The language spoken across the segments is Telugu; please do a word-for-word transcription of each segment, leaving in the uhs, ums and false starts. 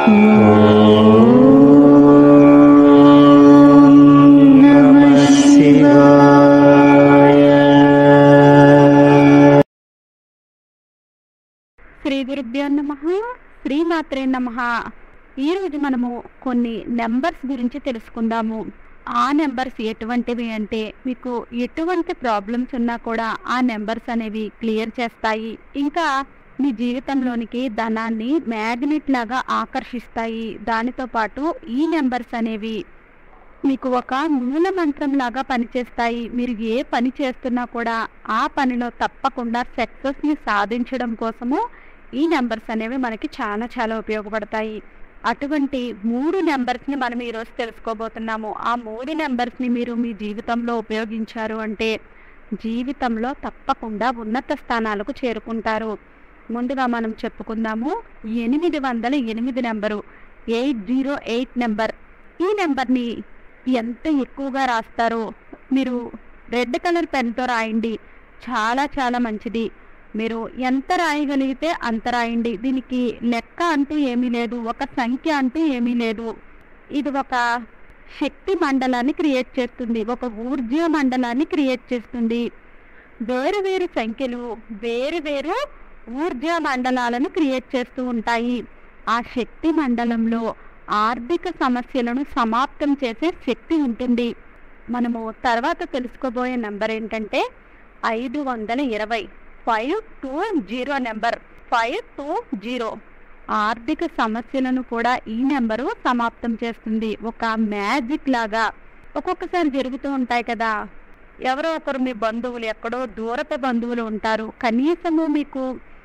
శ్రీ గురుభ్యో నమః. శ్రీమాత్రే నమః. ఈరోజు మనము కొన్ని నెంబర్స్ గురించి తెలుసుకుందాము. ఆ నెంబర్స్ ఎటువంటివి అంటే మీకు ఎటువంటి ప్రాబ్లమ్స్ ఉన్నా కూడా ఆ నెంబర్స్ అనేవి క్లియర్ చేస్తాయి. ఇంకా మీ జీవితంలోనికి ధనాన్ని మ్యాగ్నెట్ లాగా ఆకర్షిస్తాయి. దానితో పాటు ఈ నెంబర్స్ అనేవి మీకు ఒక మూల మంత్రం లాగా పనిచేస్తాయి. మీరు ఏ పని చేస్తున్నా కూడా ఆ పనిలో తప్పకుండా సక్సెస్ని సాధించడం కోసము ఈ నెంబర్స్ అనేవి మనకి చాలా చాలా ఉపయోగపడతాయి. అటువంటి మూడు నెంబర్స్ని మనం ఈరోజు తెలుసుకోబోతున్నాము. ఆ మూడు నెంబర్స్ని మీరు మీ జీవితంలో ఉపయోగించారు అంటే జీవితంలో తప్పకుండా ఉన్నత స్థానాలకు చేరుకుంటారు. ముందుగా మనం చెప్పుకుందాము ఎనిమిది వందల ఎనిమిది number, eight zero eight number. ఈ నెంబర్ని ఎంత ఎక్కువగా రాస్తారో మీరు రెడ్ కలర్ పెన్తో రాయండి, చాలా చాలా మంచిది. మీరు ఎంత రాయగలిగితే అంత రాయండి. దీనికి లెక్క అంటూ ఏమీ లేదు, ఒక సంఖ్య అంటూ ఏమీ లేదు. ఇది ఒక శక్తి మండలాన్ని క్రియేట్ చేస్తుంది, ఒక ఊర్జా మండలాన్ని క్రియేట్ చేస్తుంది. వేరు వేరు సంఖ్యలు వేరు వేరు ఊర్జా మండలాలను క్రియేట్ చేస్తూ ఉంటాయి. ఆ శక్తి మండలంలో ఆర్థిక సమస్యలను సమాప్తం చేసే శక్తి ఉంటుంది. మనము తర్వాత తెలుసుకోబోయే నెంబర్ ఏంటంటే ఐదు వందల ఇరవై, five two zero number, five two zero. ఆర్థిక సమస్యలను కూడా ఈ నెంబరు సమాప్తం చేస్తుంది. ఒక మ్యాజిక్ లాగా ఒక్కొక్కసారి జరుగుతూ ఉంటాయి కదా. ఎవరో ఒకరు మీ బంధువులు ఎక్కడో దూరపు బంధువులు ఉంటారు, కనీసము మీకు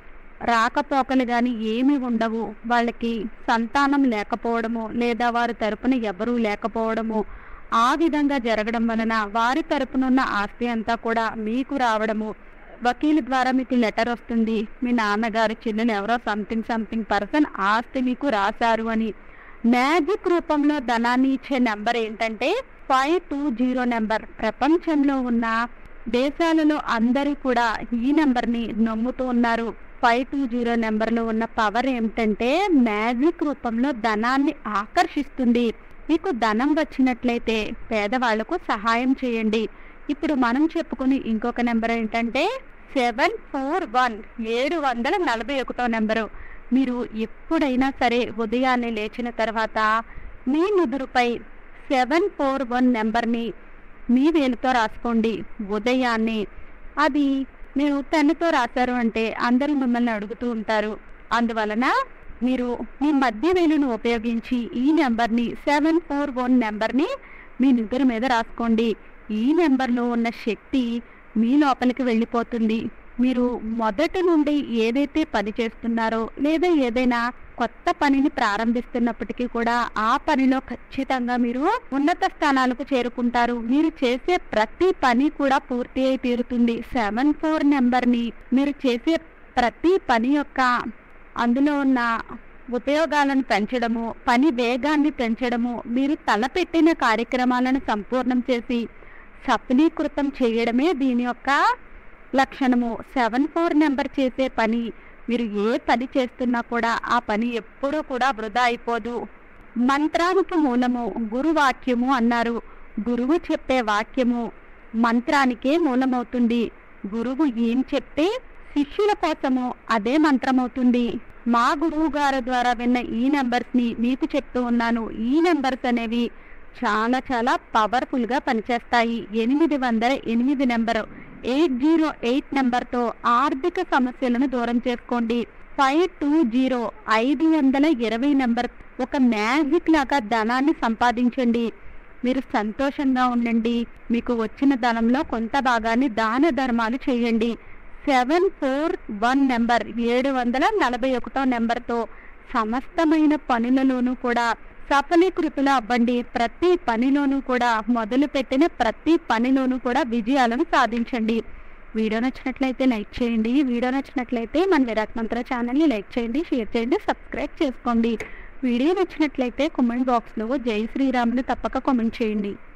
రాకపోకలు కానీ ఏమీ ఉండవు. వాళ్ళకి సంతానం లేకపోవడము లేదా వారి తరపున ఎవరూ లేకపోవడము, ఆ విధంగా జరగడం వలన వారి తరపునున్న ఆస్తి అంతా కూడా మీకు రావడము, వకీలు ద్వారా మీకు లెటర్ వస్తుంది, మీ నాన్నగారు చెల్లెలు ఎవరో సంథింగ్ సంథింగ్ పర్సన్ ఆస్తి మీకు రాశారు అని. మ్యాజిక్ రూపంలో ధనాన్ని ఇచ్చే నెంబర్ ఏంటంటే ఫైవ్ టూ జీరో నెంబర్. ప్రపంచంలో ఉన్న దేశాలలో అందరూ కూడా ఈ నెంబర్ని నమ్ముతూ ఉన్నారు. ఫైవ్ టూ జీరో నెంబర్లో ఉన్న పవర్ ఏమిటంటే మ్యాజిక్ రూపంలో ధనాన్ని ఆకర్షిస్తుంది. మీకు ధనం వచ్చినట్లయితే పేదవాళ్లకు సహాయం చేయండి. ఇప్పుడు మనం చెప్పుకుని ఇంకొక నెంబర్ ఏంటంటే సెవెన్ ఫోర్ వన్, ఏడు వందల నలభై ఒకటో నెంబరు. మీరు ఎప్పుడైనా సరే ఉదయాన్నే లేచిన తర్వాత మీ నుదురుపై సెవెన్ ఫోర్ వన్ నెంబర్ని మీ వేలుతో రాసుకోండి ఉదయాన్నే. అది మీరు పెన్నుతో రాశారు అంటే అందరూ మిమ్మల్ని అడుగుతూ ఉంటారు. అందువలన మీరు మీ మధ్య వేలును ఉపయోగించి ఈ నెంబర్ని సెవెన్ ఫోర్ వన్ నెంబర్ని మీ నుదురు మీద రాసుకోండి. ఈ నెంబర్లో ఉన్న శక్తి మీ లోపలికి వెళ్ళిపోతుంది. మీరు మొదటి నుండి ఏదైతే పని చేస్తున్నారో లేదా ఏదైనా కొత్త పనిని ప్రారంభిస్తున్నప్పటికీ కూడా ఆ పనిలో ఖచ్చితంగా మీరు ఉన్నత స్థానాలకు చేరుకుంటారు. మీరు చేసే ప్రతి పని కూడా పూర్తి అయి తీరుతుంది. సెవెన్ ఫోర్ నెంబర్ని మీరు చేసే ప్రతి పని యొక్క అందులో ఉన్న ఉపయోగాలను పెంచడము, పని వేగాన్ని పెంచడము, మీరు తలపెట్టిన కార్యక్రమాలను సంపూర్ణం చేసి సఫలీకృతం చేయడమే దీని యొక్క లక్షణము. సెవెన్ ఫోర్ నెంబర్ చేసే పని, మీరు ఏ పని చేస్తున్నా కూడా ఆ పని ఎప్పుడూ కూడా వృధా అయిపోదు. మంత్రానికి మూలము గురువాక్యము అన్నారు. గురువు చెప్పే వాక్యము మంత్రానికే మూలమవుతుంది. గురువు ఏం చెప్తే శిష్యుల కోసము అదే మంత్రమవుతుంది. మా గురువు గారి ద్వారా విన్న ఈ నెంబర్స్ని మీకు చెప్తూ ఉన్నాను. ఈ నెంబర్స్ అనేవి చాలా చాలా పవర్ఫుల్గా పనిచేస్తాయి. ఎనిమిది వందల ఎనిమిది నెంబరు, ఎయిట్ జీరో ఎయిట్ నెంబర్తో ఆర్థిక సమస్యలను దూరం చేసుకోండి. ఫైవ్ టూ జీరో, ఐదు వందల ఇరవై నెంబర్, ఒక మ్యాజిక్ లాగా ధనాన్ని సంపాదించండి. మీరు సంతోషంగా ఉండండి. మీకు వచ్చిన ధనంలో కొంత భాగాన్ని దాన ధర్మాలు చేయండి. సెవెన్ ఫోర్ వన్ నెంబర్, ఏడు వందల నలభై ఒకటో నెంబర్తో సమస్తమైన పనులలోనూ కూడా సఫలీకృతులు అవ్వండి. ప్రతి పనిలోనూ కూడా మొదలుపెట్టిన ప్రతి పనిలోనూ కూడా విజయాలను సాధించండి. వీడియో నచ్చినట్లయితే లైక్ చేయండి. వీడియో నచ్చినట్లయితే మన విరాట్ మంత్ర ఛానల్ని లైక్ చేయండి, షేర్ చేయండి, సబ్స్క్రైబ్ చేసుకోండి. వీడియో నచ్చినట్లయితే కామెంట్ బాక్స్లో జై శ్రీరాములు తప్పక కామెంట్ చేయండి.